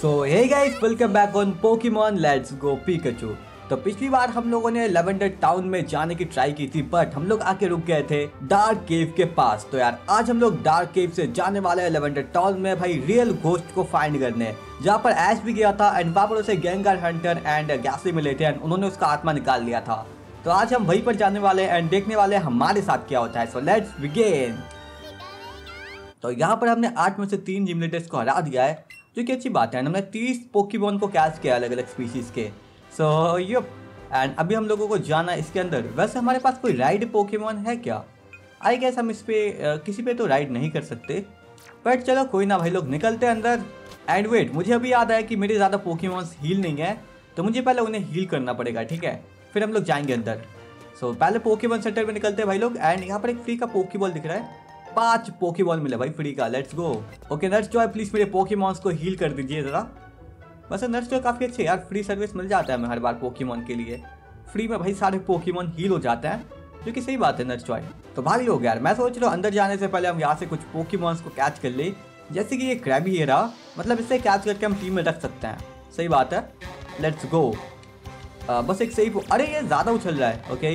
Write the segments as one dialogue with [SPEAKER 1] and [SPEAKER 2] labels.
[SPEAKER 1] So hey guys, welcome back on Pokemon let's go Pikachu. तो पिछली बार हम लोगों ने लेवेंडर टाउन में जाने की ट्राई की थी, बट हम लोग आके रुक गए थे डार्क केव के पास। तो यार आज हम लोग डार्क केव से जाने वाले हैं लेवेंडर टाउन में भाई रियल घोस्ट को फाइंड करने, जहाँ पर ऐश भी गया था एंड वहाँ पर उसे गेंगार हंटर एंड गैसली मिले थे एंड उन्होंने उसका आत्मा निकाल लिया था। तो आज हम वहीं पर जाने वाले एंड देखने वाले हमारे साथ क्या होता है। So let's begin. तो यहाँ पर हमने 8 में से 3 जिम लीडर्स को हरा दिया है, जो कि अच्छी बात है। हमने 30 पोकेमॉन को कैच किया अलग अलग स्पीशीज के। सो यप, एंड अभी हम लोगों को जाना इसके अंदर। वैसे हमारे पास कोई राइड पोकेमॉन है क्या? आई गेस हम इस पे किसी पे तो राइड नहीं कर सकते, बट चलो कोई ना भाई, लोग निकलते हैं अंदर। एंड वेट, मुझे अभी याद आया कि मेरे ज़्यादा पोकेमॉन्स हील नहीं है, तो मुझे पहले उन्हें हील करना पड़ेगा, ठीक है? फिर हम लोग जाएंगे अंदर। सो पहले पोकेमॉन सेंटर में निकलते हैं भाई लोग। एंड यहाँ पर एक फ्री का पोकेबॉल दिख रहा है, 5 पोकेबॉल मिले भाई फ्री का। Let's go. Okay nurse Joy, please मेरे पोकेमॉन्स को हील कर दीजिए जरा। वैसे नर्स जॉय काफी अच्छे यार, फ्री सर्विस मिल जाता है हमें हर बार पोकेमॉन के लिए। फ्री में भाई सारे पोकेमॉन हील हो जाते हैं, जो कि सही बात है नर्स जॉय। तो भाई लोग यार, मैं सोच रहा हूँ अंदर जाने से पहले हम यहाँ से कुछ पोकेमॉन्स को कैच कर ले, जैसे कि ये क्रैबी है रहा, मतलब इससे कैच करके हम टीम में रख सकते हैं। सही बात है, लेट्स गो। बस एक सही अरे ये ज़्यादा उछल रहा है। ओके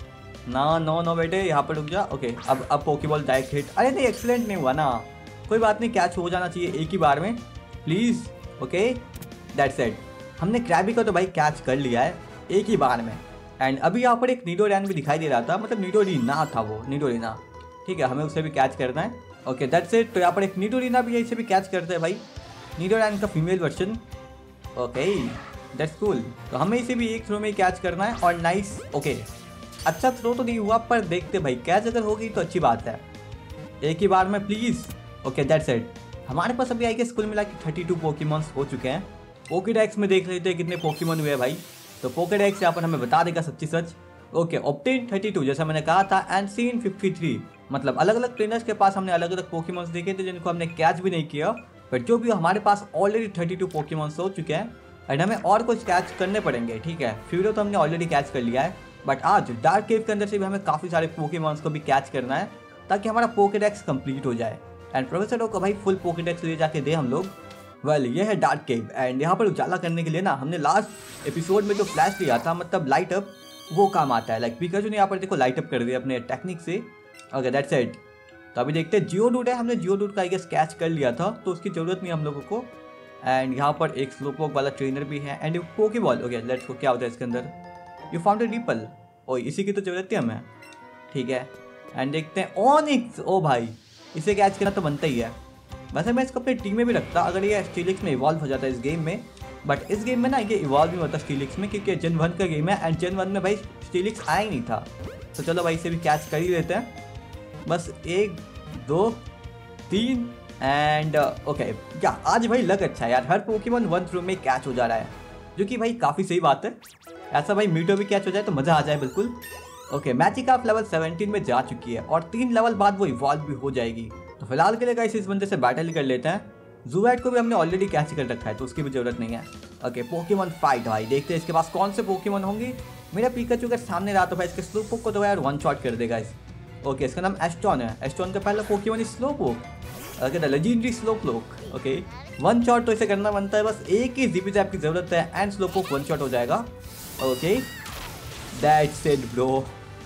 [SPEAKER 1] ना, नो नो बेटे, यहाँ पर रुक जा। ओके अब पोकेबॉल डायरेक्ट हिट। अरे नहीं, एक्सीलेंट नहीं हुआ ना, कोई बात नहीं, कैच हो जाना चाहिए एक ही बार में प्लीज़। ओके दैट्स इट, हमने क्रैबी को तो भाई कैच कर लिया है एक ही बार में। एंड अभी यहाँ पर एक नीडोरैन भी दिखाई दे रहा था, मतलब नीडोरीना था वो, नीडोरीना, ठीक है, हमें उसे भी कैच करना है। Okay that's it. तो यहाँ पर एक नीडोरीना भी है, इसे भी कैच करते हैं भाई, नीडोरैन का female version. Okay that's cool. तो हमें इसे भी एक थ्रो में कैच करना है। और नाइस, ओके अच्छा थ्रो तो नहीं हुआ, पर देखते भाई कैच अगर होगी तो अच्छी बात है, एक ही बार में प्लीज़। Okay that's it. हमारे पास अभी आई गेस कुल मिला के 32 पोकेमॉन्स हो चुके हैं। पोकेडेक्स में देख लेते हैं कितने पोकेमॉन हुए भाई। तो पोकेडेक्स यहाँ पर हमें बता देगा सच्ची सच। ओके ऑब्टेन 32 जैसा मैंने कहा था, एंड सीन 53, मतलब अलग अलग ट्रेनर्स के पास हमने अलग अलग पोकेमॉन्स देखे थे जिनको हमने कैच भी नहीं किया, बट जो भी हमारे पास ऑलरेडी 32 पोकेमॉन्स हो चुके हैं। एंड हमें और कुछ कैच करने पड़ेंगे, ठीक है? फ्यूरो तो हमने ऑलरेडी कैच कर लिया है, बट आज डार्क केव के अंदर से भी हमें काफ़ी सारे पोकेमॉन्स को भी कैच करना है, ताकि हमारा पोकेडेक्स कंप्लीट हो जाए एंड प्रोफेसर को भाई फुल पोकेडेक्स ले जाके दे हम लोग। वेल ये है डार्क केव, एंड यहाँ पर उजाला करने के लिए ना हमने लास्ट एपिसोड में जो फ्लैश लिया था, मतलब लाइट अप, वो काम आता है। लाइक पिकाचू ने यहाँ पर देखो लाइट अप कर दिया अपने टेक्निक से। Okay that's it. तो अभी देखते हैं जियोडूड है, हमने जियोडूड का आई गेस कैच कर लिया था, तो उसकी ज़रूरत नहीं हम लोगों को। एंड यहाँ पर एक स्लोपोक वाला ट्रेनर भी है एंड पोकेबॉल। ओके लेट्स को, क्या होता है इसके अंदर? यू फाउंड अ रिपल, ओ इसी की तो जरूरत है हमें, ठीक है? एंड देखते हैं ओनिक्स। ओ भाई इसे कैच करना तो बनता ही है। वैसे मैं इसको अपनी टीम में भी रखता अगर ये स्टीलिक्स में इवॉल्व हो जाता है इस गेम में, बट इस गेम में ना ये इवॉल्व नहीं होता स्टीलिक्स में, क्योंकि Gen 1 का गेम है एंड Gen 1 में भाई स्टीलिक्स आया ही नहीं था। तो चलो भाई इसे भी कैच कर ही लेते हैं, बस 1 2 3 एंड ओके। क्या आज भाई लग अच्छा है यार, हर पोकेमॉन 1 थ्रो में कैच हो जा रहा है, जो कि भाई काफ़ी सही बात है। ऐसा भाई मीटो भी कैच हो जाए तो मज़ा आ जाए बिल्कुल। ओके मैजिकार्प लेवल 17 में जा चुकी है और 3 लेवल बाद वो इवॉल्व भी हो जाएगी। तो फिलहाल के लिए गाइस इस बंदे से बैटल ही कर लेते हैं। ज़ूवैट को भी हमने ऑलरेडी कैच कर रखा है, तो उसकी भी जरूरत नहीं है। ओके पोकेमॉन फाइट भाई, देखते हैं इसके पास कौन से पोकेमॉन होंगे। मेरा पिकाचू अगर सामने रहा तो भाई इसके स्लोपोक को तो यार 1 शॉट कर देगा इस। ओके इसका नाम एस्टॉन है, एस्टॉन का पहला Pokemon Slowpoke. Okay the legendary Slowpoke. Okay 1 shot तो इसे करना बनता है, बस एक ही जीपी जैप की जरूरत है एंड स्लोपोक 1 शॉट हो जाएगा। Okay that's it bro,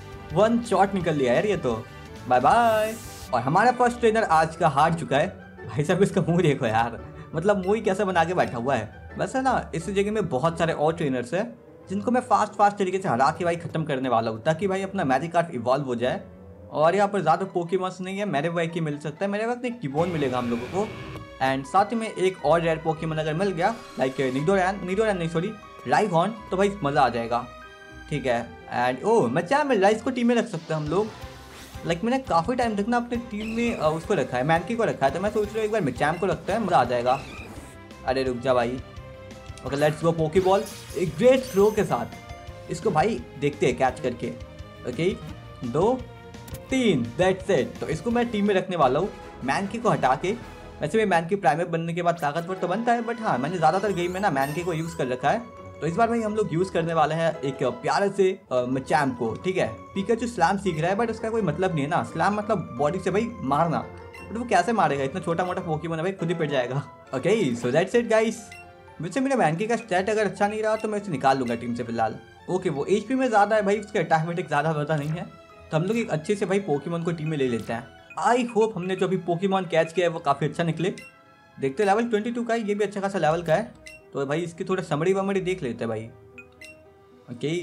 [SPEAKER 1] 1 shot निकल लिया यार ये तो, बाय बाय। और हमारा फर्स्ट ट्रेनर आज का हार चुका है भाई साहब, इसका मुंह देखो यार, मतलब मुंह ही कैसे बना के बैठा हुआ है। वैसे ना इस जगह में बहुत सारे और ट्रेनर्स हैं जिनको मैं फास्ट तरीके से हरा के भाई खत्म करने वाला हूँ, ताकि भाई अपना मैजिकार्प इवॉल्व हो जाए। और यहाँ पर ज़्यादा पोकेमॉन्स नहीं है, मेरे वक्त ही मिल सकता है, मेरे वक्त एक टिबोन मिलेगा हम लोगों को। एंड साथ ही में एक और रेयर पोकेमॉन अगर मिल गया, लाइक नीडोरैन नहीं सॉरी राइगॉन, तो भाई मज़ा आ जाएगा, ठीक है? एंड ओ मैं मिल रहा है, इसको टीम में रख सकते हैं हम लोग। लाइक मैंने काफ़ी टाइम तक ना अपनी टीम में उसको रखा है, मैनकी को रखा है, तो मैं सोच रहा हूँ एक बार मिचैम को रखता है, मज़ा आ जाएगा। अरे रुक जा भाई। ओके लेट्स गो पोकेबॉल, एक ग्रेट थ्रो के साथ इसको भाई देखते हैं कैच करके। Okay 2 3 that's it. तो इसको मैं टीम में रखने वाला हूँ, मैनकी को हटा के। वैसे भी मैनकी प्राइमर बनने के बाद ताकतवर तो बनता है, बट हाँ मैंने ज़्यादातर गेम में ना मैनकी को यूज़ कर रखा है, तो इस बार भाई हम लोग यूज़ करने वाले हैं एक प्यारे से मचैम को, ठीक है? पिकाचू स्लैम सीख रहा है, बट उसका कोई मतलब नहीं है ना, स्लैम मतलब बॉडी से भाई मारना, बट वो कैसे मारेगा? इतना छोटा मोटा पोकेमॉन है भाई, खुद ही पिट जाएगा। Okay so that's it guys, वैसे मेरे मैंकी का स्टैट अगर अच्छा नहीं रहा तो मैं इसे निकाल लूंगा टीम से फिलहाल। ओके, वो एचपी में ज़्यादा है भाई, उसके अटैक ज़्यादा पता नहीं है, तो हम लोग एक अच्छे से भाई पोकेमॉन को टीम में ले लेते हैं। आई होप हमने जो अभी पोकेमॉन कैच किया है वो काफ़ी अच्छा निकले। देखते लेवल 22 का है, ये भी अच्छा खासा लेवल का है, तो भाई इसकी थोड़ा समरी वमरी देख लेते हैं भाई। ओके,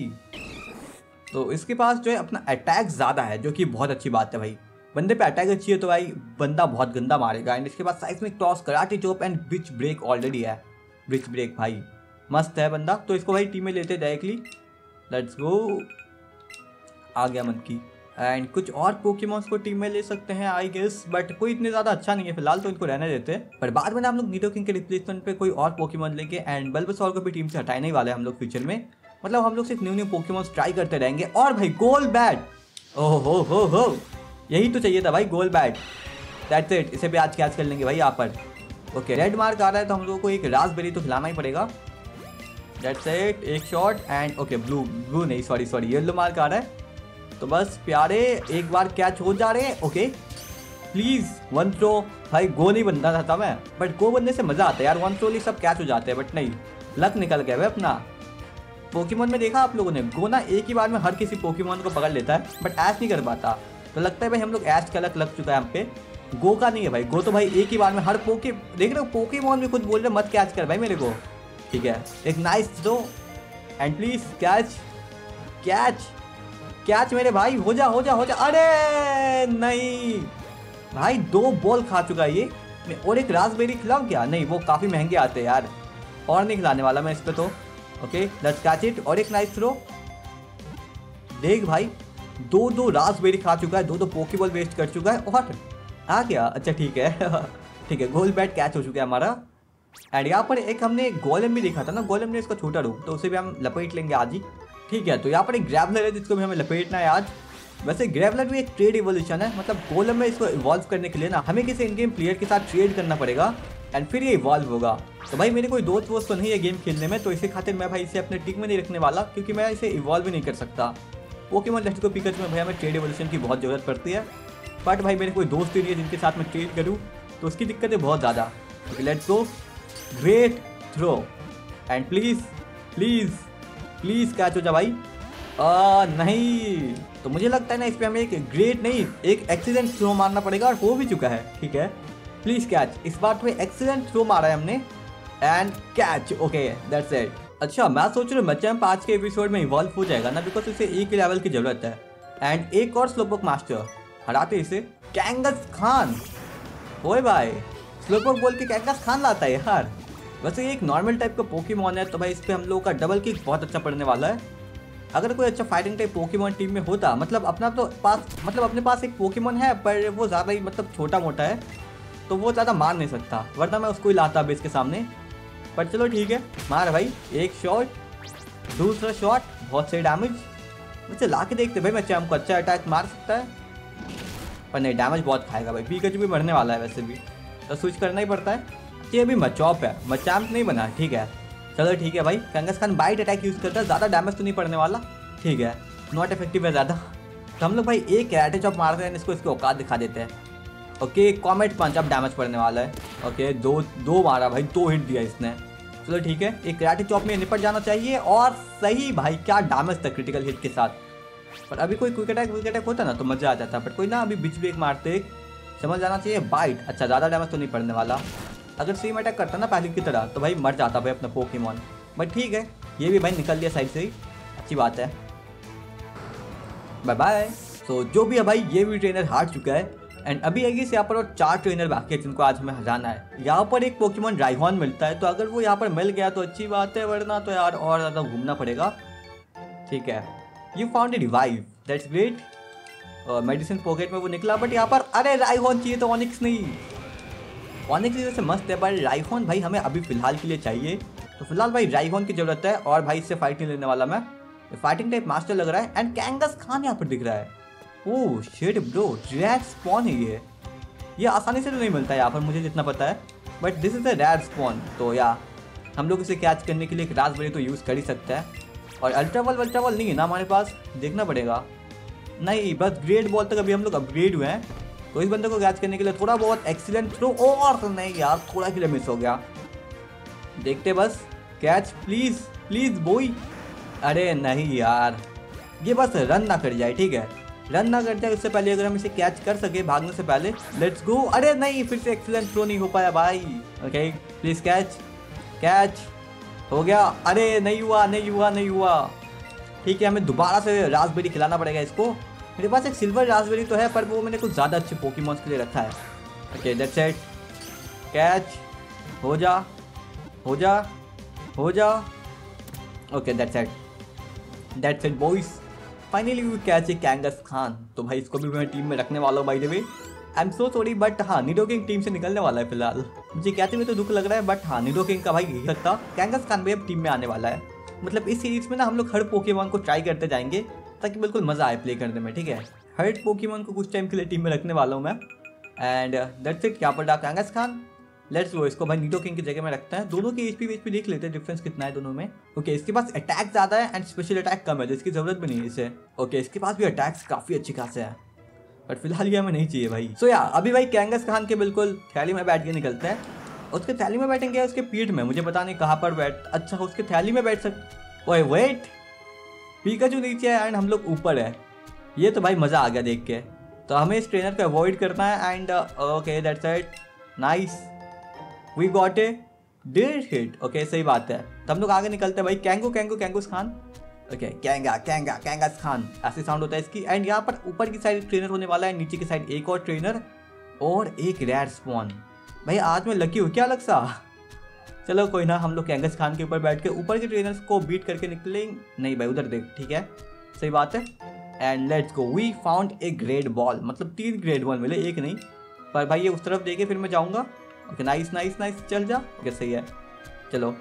[SPEAKER 1] तो इसके पास जो है अपना अटैक ज़्यादा है, जो कि बहुत अच्छी बात है भाई। बंदे पे अटैक अच्छी है तो भाई बंदा बहुत गंदा मारेगा। एंड इसके बाद cyclonic toss, karate chop and bridge break already है। ब्रिज ब्रेक भाई मस्त है बंदा, तो इसको भाई टीम में लेते डायरेक्टली। लेट्स गो, आ गया मन की। एंड कुछ और पोकेमॉन्स को टीम में ले सकते हैं आई गेस, बट कोई इतने ज़्यादा अच्छा नहीं है फिलहाल, तो इनको रहने देते हैं। पर बाद में हम लोग निडोकिंग के रिप्लेसमेंट पे कोई और पोकेमॉन लेंगे। एंड बल्बासौर को भी टीम से हटाने ही वाले हैं हम लोग फ्यूचर में, मतलब हम लोग सिर्फ न्यू पोकेमॉन्स ट्राई करते रहेंगे। और भाई गोल बैट, ओहो हो, यही तो चाहिए था भाई, गोल बैट। दैट्स इट, इसे भी आज कैच कर लेंगे भाई यहाँ पर। ओके, रेड मार्क आ रहा है तो हम लोगों को एक रास्पबेरी तो खिलाना ही पड़ेगा। दैट्स इट, एक शॉट एंड ओके, ब्लू नहीं, सॉरी येलो मार्क आ रहा है, तो बस प्यारे एक बार कैच हो जा रहे हैं। ओके प्लीज़ वन थ्रो, भाई गो नहीं बनना था मैं, बट गो बनने से मज़ा आता है यार, वन थ्रो ही सब कैच हो जाते हैं, बट नहीं, लक निकल गया भाई अपना। पोकेमॉन में देखा आप लोगों ने, गो ना एक ही बार में हर किसी पोकेमॉन को पकड़ लेता है, बट ऐश नहीं कर पाता, तो लगता है भाई हम लोग ऐश का लक लग चुका है हम पे। गो का नहीं है भाई, गो तो भाई एक ही बार में हर देख रहे हो, पोकेमॉन भी खुद बोल रहे मत कैच कर भाई मेरे को। ठीक है, एक nice throw and please catch catch catch मेरे भाई, हो जा। अरे नहीं भाई, 2 बॉल खा चुका है ये। मैं और एक रास्पबेरी खिलाऊं क्या? नहीं, वो काफ़ी महंगे आते हैं यार, और नहीं खिलाने वाला मैं इस पे तो। ओके लेट्स कैच इट, और एक नाइस थ्रो। देख भाई, 2 रास्पबेरी खा चुका है, 2 पोकेबॉल वेस्ट कर चुका है, और आ गया। अच्छा ठीक है ठीक है, गोल बैट कैच हो चुका है हमारा। एंड यहाँ पर एक हमने गोलेम भी देखा था ना, गोलेम ने इसका छोटा रूप, तो उसे भी हम लपेट लेंगे आज ही। ठीक है, तो यहाँ पर एक ग्रेवलर है जिसको भी हमें लपेटना है आज। वैसे ग्रेवलर भी एक ट्रेड इवोल्यूशन है, मतलब गोलम में इसको इवॉल्व करने के लिए ना हमें किसी इन गेम प्लेयर के साथ ट्रेड करना पड़ेगा एंड फिर ये इवॉल्व होगा। तो भाई मेरे कोई दोस्त वोस्त तो नहीं है गेम खेलने में, तो इसी खातिर मैं भाई इसे अपने टीम में नहीं रखने वाला, क्योंकि मैं इसे इवॉल्व भी नहीं कर सकता। पोकेमॉन लेट्स गो पिकाचू में भाई हमें ट्रेड इवोल्यूशन की बहुत ज़रूरत पड़ती है, बट भाई मेरे कोई दोस्त ही नहीं है जिनके साथ मैं ट्रेड करूँ, तो उसकी दिक्कत है बहुत ज़्यादा। Let's go, great throw and please catch हो जा भाई। नहीं, तो मुझे लगता है ना इस पर हमें एक ग्रेट नहीं, एक एक्सीलेंट थ्रो मारना पड़ेगा, और हो भी चुका है। ठीक है, प्लीज़ कैच, इस बार तो एक्सीलेंट थ्रो मारा है हमने and catch. Okay that's it. अच्छा, मैं सोच रहा हूँ मचैम्प आज के एपिसोड में इवॉल्व हो जाएगा ना, बिकॉज उसे एक ही लेवल की ज़रूरत है। एंड एक और स्लोपोक मास्टर हराते इसे, कैंगस खान। ओए भाई, स्लोपोक बोल के कैंगस खान लाता है यार। वैसे ये एक नॉर्मल टाइप का पोकेमॉन है, तो भाई इस पर हम लोगों का डबल किक बहुत अच्छा पड़ने वाला है। अगर कोई अच्छा फाइटिंग टाइप पोकेमॉन टीम में होता, मतलब अपने पास एक पोकेमॉन है, पर वो ज़्यादा ही मतलब छोटा मोटा है, तो वो ज़्यादा मार नहीं सकता, वरना मैं उसको ही लाता बेस के सामने। पर चलो ठीक है, मार भाई, एक शॉट, दूसरा शॉट, बहुत सही डैमेज। वैसे ला के देखते भाई, मैं हमको अच्छा अटैक मार सकता है, पर नहीं, डैमेज बहुत खाएगा भाई। पिकाचू भी मरने वाला है वैसे भी, तो स्विच करना ही पड़ता है। ये अभी मचॉप है, मचैम्प नहीं बना। ठीक है, चलो ठीक है भाई। Kangaskhan bite attack use करता है, ज़्यादा डैमेज तो नहीं पड़ने वाला। ठीक है, नॉट इफेक्टिव है ज़्यादा, तो हम लोग भाई एक कराटे चॉप मारते हैं, इसको इसकी औकात दिखा देते हैं। ओके, कॉमेट पंच, अब डैमेज पड़ने वाला है। ओके, दो मारा भाई, 2 हिट दिया इसने। चलो ठीक है, एक कराटे चॉप में निपट जाना चाहिए, और सही भाई, क्या डैमेज था क्रिटिकल हिट के साथ। पर अभी कोई क्विक अटैक होता ना तो मज़ा आ जाता, बट कोई ना, अभी बिच ब्रेक मारते समझ जाना चाहिए। बाइट, अच्छा ज़्यादा डैमेज तो नहीं पड़ने वाला। अगर सेम अटैक करता ना पहले की तरह तो भाई मर जाता भाई अपना पोकेमॉन, बट ठीक है, ये भी भाई निकल लिया साइड से ही, अच्छी बात है। Bye bye. तो जो भी है भाई, ये भी ट्रेनर हार चुका है। एंड अभी आएगी यहाँ पर और 4 ट्रेनर बाकी है जिनको आज हमें हराना है। यहाँ पर एक पोकेमॉन राइहॉन मिलता है, तो अगर वो यहाँ पर मिल गया तो अच्छी बात है, वरना तो यार और ज़्यादा घूमना पड़ेगा। ठीक है, you found a revive, that's great. Medicine pocket में वो निकला, बट यहाँ पर अरे राइहॉन चाहिए, तो ऑनिक्स नहीं। ऑनिक्स जैसे मस्त है, पर राइहॉन भाई हमें अभी फिलहाल के लिए चाहिए, तो फिलहाल भाई राइहॉन की जरूरत है। और भाई इससे फाइट नहीं लेने वाला मैं, फाइटिंग टाइप मास्टर लग रहा है। एंड कैंगस खान यहाँ पर दिख रहा है। Oh shit bro, red spawn है ये आसानी से तो नहीं मिलता है यहाँ पर, मुझे जितना पता है, but this is a red spawn. तो या हम लोग इसे कैच करने के लिए एक रास्पबेरी तो यूज़ कर ही सकते हैं। और अल्ट्रावॉल नहीं है ना हमारे पास, देखना पड़ेगा। नहीं, बस ग्रेट बॉल तक अभी हम लोग अपग्रेड हुए हैं, तो इस बंदे को कैच करने के लिए थोड़ा बहुत एक्सीलेंट थ्रो, और नहीं यार, थोड़ा के लिए मिस हो गया। देखते बस, कैच प्लीज प्लीज बॉय। अरे नहीं यार, ये बस रन ना कर जाए, ठीक है, रन ना कर जाए उससे पहले अगर हम इसे कैच कर सके भागने से पहले। Let's go. अरे नहीं, फिर से एक्सीलेंट थ्रो नहीं हो पाया भाई। ओके प्लीज कैच, कैच हो गया। अरे नहीं हुआ नहीं हुआ नहीं हुआ। ठीक है, हमें दोबारा से रास्पबेरी खिलाना पड़ेगा इसको। मेरे पास एक सिल्वर रास्पबेरी तो है, पर वो मैंने कुछ ज़्यादा अच्छे पोकेमॉन्स के लिए रखा है। ओके दैट्स इट, कैच हो जा हो जा हो जा। Okay that's it boys, finally we catch a Kangaskhan. तो भाई इसको भी मैं टीम में रखने वाला हूँ by the way. I am so sorry, but हाँ निडोकिंग टीम से निकलने वाला है फिलहाल। मुझे कहते हुए तो दुख लग रहा है, बट हाँ निडोकिंग का भाई यही सकता, कैंगसखान भी अब टीम में आने वाला है। मतलब इस सीरीज में ना हम लोग हर पोकेमॉन को ट्राई करते जाएंगे ताकि बिल्कुल मज़ा आए प्ले करने में, ठीक है। हर पोकेमॉन को कुछ टाइम के लिए टीम में रखने वाला हूँ मैं। एंड दैट्स इट, क्या पड़ा कैंगसखान। लेट्स गो, इसको भाई निडोकिंग की जगह में रखता है। दोनों की एचपी देख लेते हैं डिफरेंस कितना है दोनों में। ओके इसके पास अटैक ज़्यादा है एंड स्पेशल अटैक कम है, जिसकी ज़रूरत भी नहीं है इसे। ओके इसके पास भी अटैक्स काफ़ी अच्छी खासे है, बट फिलहाल ये हमें नहीं चाहिए भाई। सो या अभी भाई कैंगसखान के बिल्कुल थैली में बैठ के निकलते हैं। उसके थैली में बैठेंगे, उसके पीठ में, मुझे पता नहीं कहाँ पर बैठ, अच्छा उसके थैली में बैठ सकते। ओए वेट, पिकाचू नीचे है एंड हम लोग ऊपर है। ये तो भाई मज़ा आ गया देख के। तो हमें इस ट्रेनर को अवॉइड करना है and okay that's it, nice we got a did hit. Okay सही बात है। तो हम लोग आगे निकलते हैं भाई। कैंगसखान। ओके कैंगसखान ऐसे साउंड होता है इसकी। एंड यहाँ पर ऊपर की साइड एक ट्रेनर होने वाला है, नीचे की साइड एक और ट्रेनर और एक रेयर स्पॉन। भाई आज मैं लकी हूँ क्या अलग सा। चलो कोई ना, हम लोग कैंगसखान के ऊपर बैठ के ऊपर के ट्रेनर्स को बीट करके निकलेंगे। नहीं भाई उधर देख, ठीक है सही बात है। And let's go, we found a great ball, मतलब 3 ग्रेड बॉल मिले, एक नहीं। पर भाई ये उस तरफ देखे फिर मैं जाऊँगा। ओके नाइस नाइस नाइस, चल जा। ओके सही है, चलो।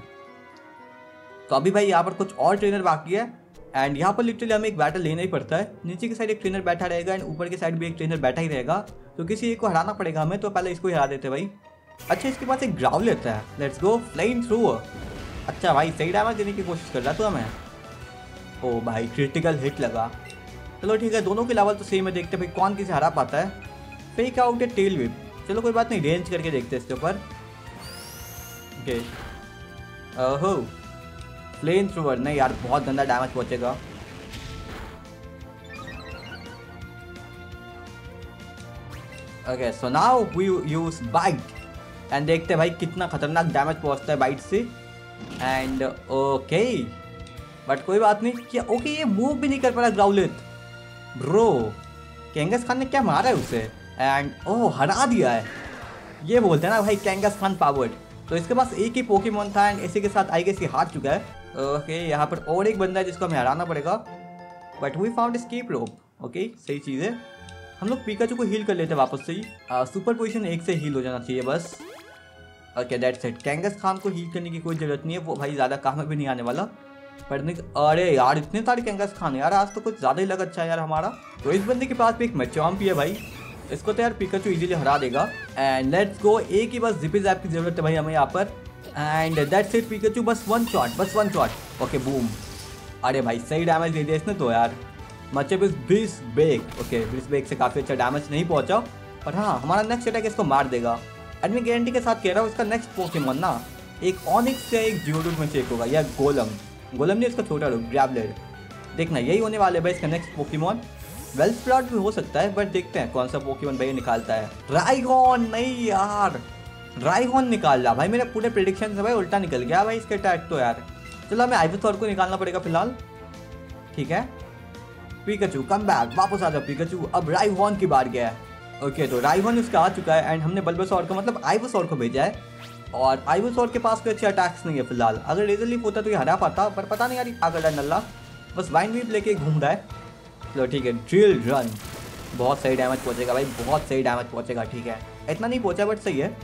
[SPEAKER 1] तो अभी भाई यहाँ पर कुछ और ट्रेनर बाकी है एंड यहाँ पर लिटरली हमें एक बैटल लेना ही पड़ता है। नीचे की साइड एक ट्रेनर बैठा रहेगा एंड ऊपर की साइड भी एक ट्रेनर बैठा ही रहेगा। तो किसी एक को हराना पड़ेगा हमें, तो पहले इसको ही हरा देते भाई। अच्छा इसके पास एक ग्राउल लेता है। Let's go, flying through. अच्छा भाई सही डैमेज देने की कोशिश कर रहा तो हमें। ओ भाई क्रिटिकल हिट लगा। चलो ठीक है, दोनों के लेवल तो सेम है, देखते भाई कौन किसे हरा पाता है। फेक आउट है टेल व्हिप। चलो कोई बात नहीं, रेंज करके देखते हैं इसके ऊपर। ओके ओहो फ्लेम थ्रोवर, नहीं यार बहुत गंदा डैमेज पहुंचेगा। Okay so now we use bite and देखते हैं भाई कितना खतरनाक डैमेज पहुंचता है बाइट से। एंड ओके बट कोई बात नहीं क्या। ओके ये मूव भी नहीं कर पा रहा ग्राउलेट ब्रो। कैंगसखान ने क्या मारा है उसे एंड ओह हरा दिया है। ये बोलते हैं ना भाई कैंगसखान पावर्ड। तो इसके पास एक ही पोकेमॉन था एंड इसी के साथ आई गेस ये हार चुका है। ओके यहाँ पर और एक बंदा है जिसको हमें हराना पड़ेगा, but we found escape rope. Okay सही चीज़ है। हम लोग पिकाचू को हील कर लेते हैं वापस से ही। सुपर पोजीशन 1 से हील हो जाना चाहिए बस। Okay that's it. कैंगसखान को हील करने की कोई ज़रूरत नहीं है, वो भाई ज़्यादा काम में भी नहीं आने वाला। पर अरे यार इतने सारे कैंगसखान यार, आज तो कुछ ज़्यादा ही लग अच्छा है यार हमारा। तो इस बंदे के पास भी एक मैचॉम्प है भाई, इसको तो यार पिकाचू इजीली हरा देगा। एंड लेट्स गो, एक ही बस जिपी जैप की जरूरत है भाई हमें यहाँ पर। एंड दैट्स इट पिकाचू, बस वन शॉट। Okay boom. अरे भाई सही डैमेज दे दिया इसने तो यार। मचेप इज ब्रिस बेक। ओके ब्रिस बेक से काफ़ी अच्छा डैमेज नहीं पहुंचा, पर हाँ हमारा नेक्स्ट अटैक इसको मार देगा। एंड मैं गारंटी के साथ कह रहा हूँ इसका नेक्स्ट पोकेमॉन ना एक ऑनिक्स या एक जियोडूड में से एक होगा, या गोलम नहीं इसका छोटा रूप ग्रैबलर। देखना यही होने वाले भाई इसका नेक्स्ट पोकेमॉन। वेलस्प्रॉट भी हो सकता है, बट देखते हैं कौन सा पोकेमॉन भाई निकालता है। राइगॉन नहीं यार, राइगॉन निकाल रहा भाई। मेरे पूरे प्रेडिक्शन से भाई उल्टा निकल गया भाई इसके अटैक तो यार। चलो हमें आइवोसॉर को निकालना पड़ेगा फिलहाल, ठीक है। पिकाचू कम बैक, वापस आ जाओ पिकाचू। अब राइगॉन की बार गया है। ओके तो राइगॉन उसका आ चुका है एंड हमने बल्बासौर को मतलब आइवोसॉर को भेजा है। और आइवोसॉर के पास कोई अच्छे अटैक्स नहीं है फिलहाल। अगर रेजर लीफ होता तो ये हरा पाता, पर पता नहीं यार क्या कर रहा है नल्ला, बस वाइन वीप लेके घूम रहा है। चलो ठीक है, ड्रिल रन बहुत सही डैमेज पहुंचेगा भाई, बहुत सही डैमेज पहुंचेगा, ठीक है। इतना नहीं पहुंचा बट सही है।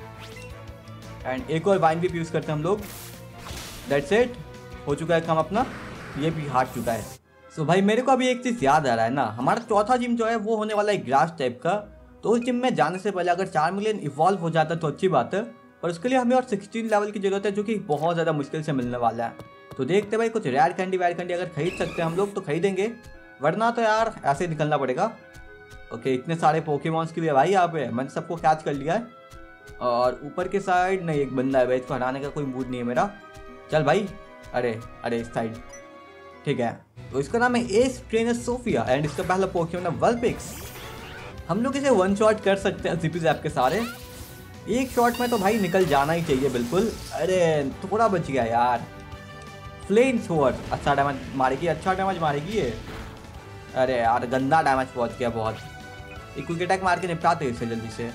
[SPEAKER 1] एंड एक और वाइन वीप यूज़ करते हैं हम लोग। दैट्स इट, हो चुका है काम अपना, ये भी हार चुका है। सो भाई मेरे को अभी एक चीज़ याद आ रहा है ना, हमारा चौथा जिम जो है वो होने वाला है ग्रास टाइप का। तो उस जिम में जाने से पहले अगर 4 मिलियन इवॉल्व हो जाता तो अच्छी बात है, पर उसके लिए हमें और 16 लेवल की जरूरत है, जो कि बहुत ज़्यादा मुश्किल से मिलने वाला है। तो देखते भाई कुछ रेयर कैंडी अगर खरीद सकते हैं हम लोग तो खरीदेंगे, वरना तो यार ऐसे ही निकलना पड़ेगा। ओके इतने सारे पोकेमॉन्स के लिए भाई यहाँ पे मैंने सबको कैच कर लिया है। और ऊपर के साइड नहीं, एक बंदा है भाई, इसको हराने का कोई मूड नहीं है मेरा। चल भाई, अरे अरे इस साइड, ठीक है। तो इसका नाम है एस ट्रेनर सोफिया एंड इसका पहला पोकेमॉन है वल्पिक्स। हम लोग इसे वन शॉट कर सकते हैं जीपी जैप के सारे, एक शॉट में तो भाई निकल जाना ही चाहिए बिल्कुल। अरे थोड़ा बच गया यार। फ्लेम थ्रोअर अच्छा डैमेज मारेगी, अच्छा डैमेज मारेगी ये। अरे यार गंदा डैमेज पहुंच गया बहुत। एक क्विक अटैक मार के निपटाते इसे जल्दी से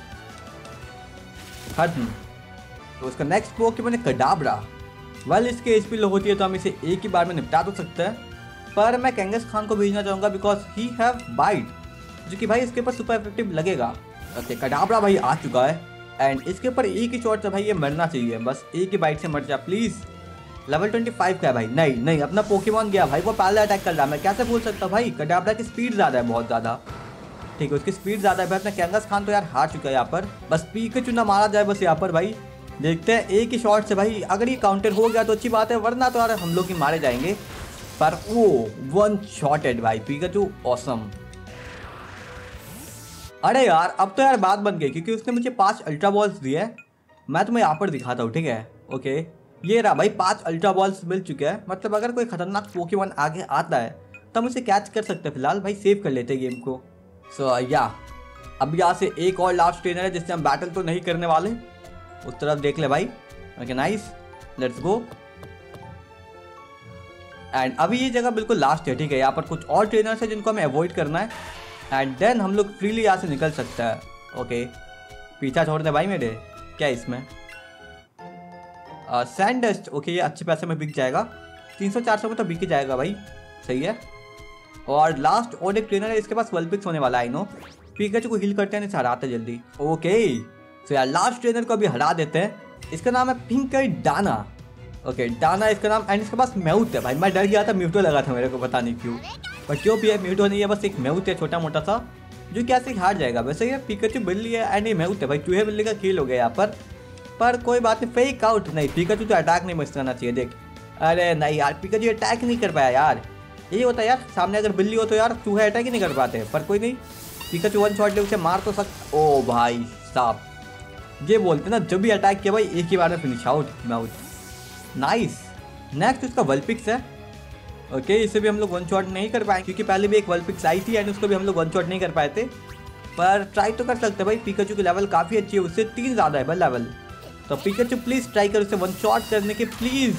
[SPEAKER 1] खत्म। तो उसका नेक्स्ट पोकेमॉन है कडाब्रा। वेल इसके एचपी लो होती है तो हम इसे एक ही बार में निपटा तो सकते हैं, पर मैं कैंगस खान को भेजना चाहूँगा बिकॉज ही हैव बाइट, जो कि भाई इसके ऊपर सुपर इफेक्टिव लगेगा। ओके कडाब्रा भाई आ चुका है एंड इसके ऊपर एक ही शॉट से भाई ये मरना चाहिए, बस एक ही बाइट से मर जा प्लीज़। लेवल 25 का है भाई। नहीं नहीं, अपना पोकेमॉन गया भाई, वो पहले अटैक कर रहा है, मैं कैसे बोल सकता भाई। कडाब्रा की स्पीड ज़्यादा है, बहुत ज़्यादा, ठीक है उसकी स्पीड ज़्यादा है भाई। अपना कैंगस खान तो यार हार चुका है यहाँ पर, बस पिकाचू ना मारा जाए बस यहाँ पर भाई। देखते हैं एक ही शॉट से भाई, अगर ये काउंटर हो गया तो अच्छी बात है, वरना तो यार हम लोग ही मारे जाएंगे। पर वो वन शॉटेड भाई पिकाचू, ऑसम। अरे यार अब तो यार बात बन गई, क्योंकि उसने मुझे 5 अल्ट्रा बॉल्स दिए। मैं तुम्हें यहाँ पर दिखाता हूँ, ठीक है। ओके ये रहा भाई, 5 अल्ट्रा बॉल्स मिल चुके हैं। मतलब अगर कोई खतरनाक पोकेमॉन आगे आता है तो हम उसे कैच कर सकते हैं। फिलहाल भाई सेव कर लेते हैं गेम को। सो या अब यहाँ से एक और लास्ट ट्रेनर है जिससे हम बैटल तो नहीं करने वाले, उस तरफ देख ले भाई। Okay nice, let's go. And अभी ये जगह बिल्कुल लास्ट है, ठीक है। यहाँ पर कुछ और ट्रेनर्स है जिनको हमें अवॉइड करना है एंड देन हम लोग फ्रीली यहाँ से निकल सकते हैं। ओके पीछा छोड़ दे भाई मेरे, क्या है इसमें सैंड डस्ट। ओके ये अच्छे पैसे में बिक जाएगा, 300-400 में तो बिक ही जाएगा भाई, सही है। और लास्ट और एक ट्रेनर है, इसके पास वल्पिक्स होने वाला है। आई नो पिकाचू को हील करते हैं, नहीं हराते जल्दी। ओके तो यार लास्ट ट्रेनर को अभी हरा देते हैं। इसका नाम है पिंकर डाना। ओके डाना इसका नाम एंड इसके पास म्यूट है भाई। मैं डर गया था, म्यूटो लगा था मेरे को, पता नहीं क्यों, पर क्यों भी है म्यूटो नहीं है, बस एक म्यूट है छोटा मोटा सा, जो कैसे हार जाएगा। वैसे ये पिकाचू बिल्ली है एंड ये म्यूट है भाई, चूहे बिल्ली का खेल हो गया यहाँ पर कोई बात नहीं। फेक आउट नहीं, पिकाचू तो अटैक नहीं मिस करना चाहिए। देख अरे नहीं यार पिकाचू अटैक नहीं कर पाया यार, यही होता है यार, सामने अगर बिल्ली हो तो यार चूहे अटैक ही नहीं कर पाते। पर कोई नहीं, पिकाचू वन शॉट ले उसे मार तो सकता। ओ भाई साहब, ये बोलते ना जब भी अटैक किया भाई एक ही बार में finish out Meowth. Nice, next उसका वल्पिक्स है। ओके इसे भी हम लोग वन शॉट नहीं कर पाए, क्योंकि पहले भी एक वल्पिक्स आई थी एंड उसको भी हम लोग वन शॉट नहीं कर पाए थे, पर ट्राई तो कर सकते भाई। पिकाचू की लेवल काफ़ी अच्छी है, उससे 3 ज़्यादा है भाई लेवल, तो पिकाचू प्लीज़ ट्राई कर उसे वन शॉट करने के प्लीज़।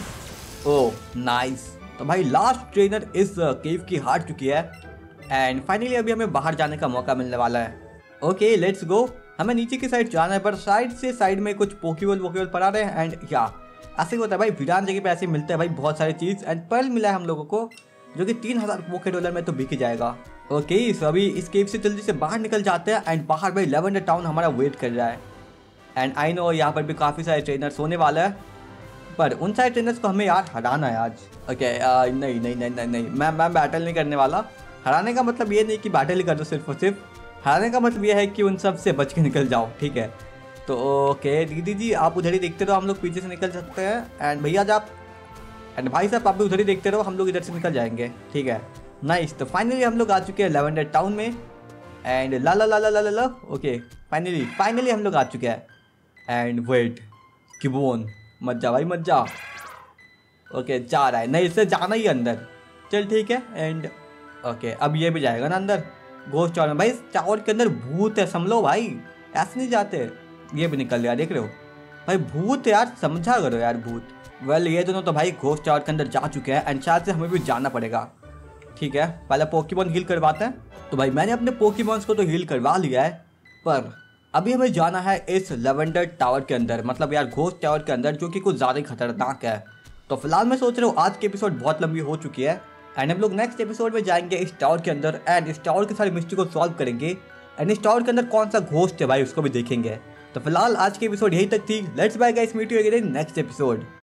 [SPEAKER 1] ओ नाइस, तो भाई लास्ट ट्रेनर इस केव की हार चुकी है एंड फाइनली अभी हमें बाहर जाने का मौका मिलने वाला है। ओके लेट्स गो, हमें नीचे की साइड जाना है, पर साइड में कुछ पोकेबॉल पड़ा रहे हैं एंड क्या ऐसे ही होता है भाई, वीरान जगह पे ऐसे मिलते हैं भाई बहुत सारी चीज़ एंड पर्ल मिला है हम लोगों को, जो कि 3000 पोके डॉलर में तो बिक जाएगा। ओके सो अभी इस केव से जल्दी से बाहर निकल जाते हैं एंड बाहर भाई लेवेंडर टाउन हमारा वेट कर रहा है एंड आई नो यहाँ पर भी काफ़ी सारे ट्रेनर्स होने वाला है, पर उन सारे ट्रेनर्स को हमें यार हराना है आज। ओके नहीं नहीं नहीं नहीं नहीं, मैं बैटल नहीं करने वाला। हराने का मतलब ये नहीं कि बैटल ही कर दो सिर्फ और सिर्फ, हराने का मतलब ये है कि उन सब से बच के निकल जाओ, ठीक है। तो ओके दीदी जी आप उधर ही देखते रहो, हम लोग पीछे से निकल सकते हैं एंड भैया आप एंड भाई साहब आप भी उधर ही देखते रहो, हम लोग इधर से निकल जाएंगे, ठीक है। नाइस, तो फाइनली हम लोग आ चुके हैं लेवेंडर टाउन में एंड ला ला ला ला ला ला। ओके फाइनली हम लोग आ चुके हैं एंड वेट किबोन मत जा भाई मत जा। ओके जा रहा है, नहीं इससे जाना ही अंदर, चल ठीक है। एंड ओके अब ये भी जाएगा ना अंदर घोस्ट टावर में। भाई इस टावर के अंदर भूत है, समझो भाई, ऐसे नहीं जाते। ये भी निकल गया, देख रहे हो भाई भूत है यार, समझा करो यार भूत। वेल ये दोनों तो भाई घोस्ट टावर के अंदर जा चुके हैं एंड शायद से हमें भी जाना पड़ेगा, ठीक है। पहले पोकेमॉन हील करवाते हैं। तो भाई मैंने अपने पोकेमॉन्स को तो हील करवा लिया है, पर अभी हमें जाना है इस लेवेंडर टावर के अंदर, मतलब यार घोस्ट टावर के अंदर, जो कि कुछ ज़्यादा ही खतरनाक है। तो फिलहाल मैं सोच रहा हूँ आज की एपिसोड बहुत लंबी हो चुकी है एंड हम लोग नेक्स्ट एपिसोड में जाएंगे इस टावर के अंदर एंड इस टावर की सारी मिस्ट्री को सॉल्व करेंगे एंड इस टावर के अंदर कौन सा घोस्ट है भाई उसको भी देखेंगे। तो फिलहाल आज की एपिसोड यही तक थी। Let's bye guys, meet you again in next episode.